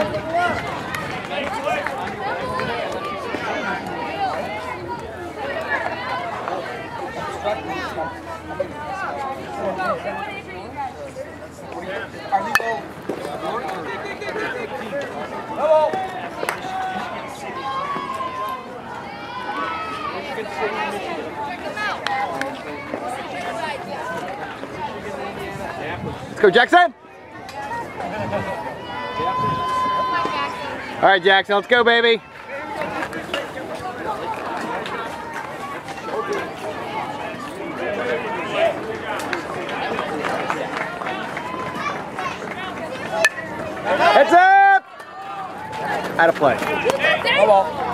Let's go, Jackson! All right, Jackson, let's go, baby. Heads up! Out of play. Come on.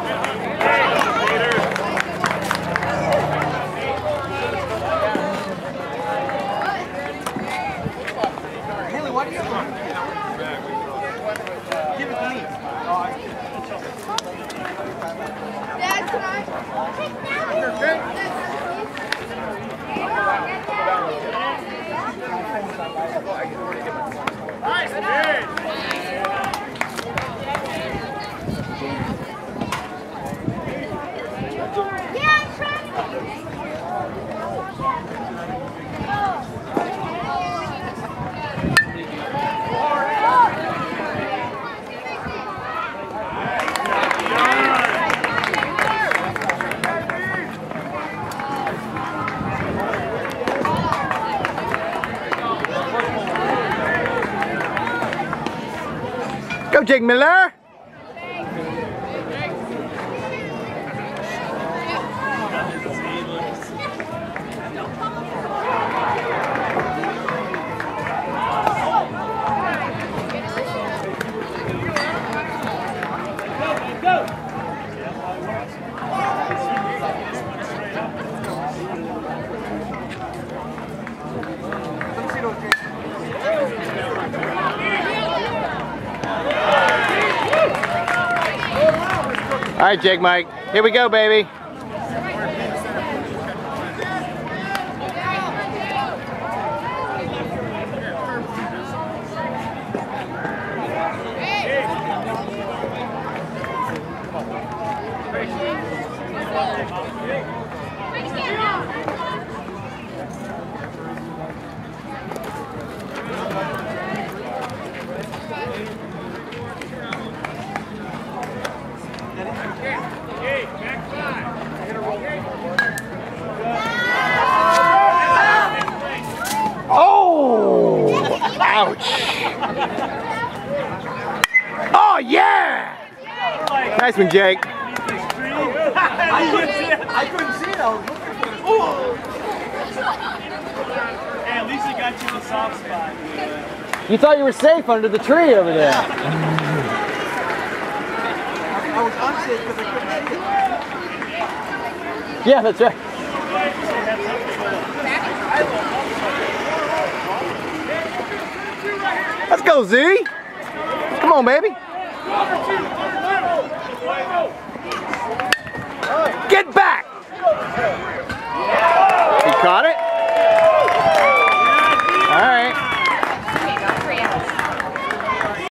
Go, Jake Miller! All right, Jake Mike. Here we go, baby. Ouch! Oh yeah! Nice one, Jake. I couldn't see it. I was looking for it. Hey, at least it got you in the soft spot. You thought you were safe under the tree over there. I was unsafe because I couldn't see it. Yeah, that's right. Let's go, Z. Come on, baby. Get back. He caught it.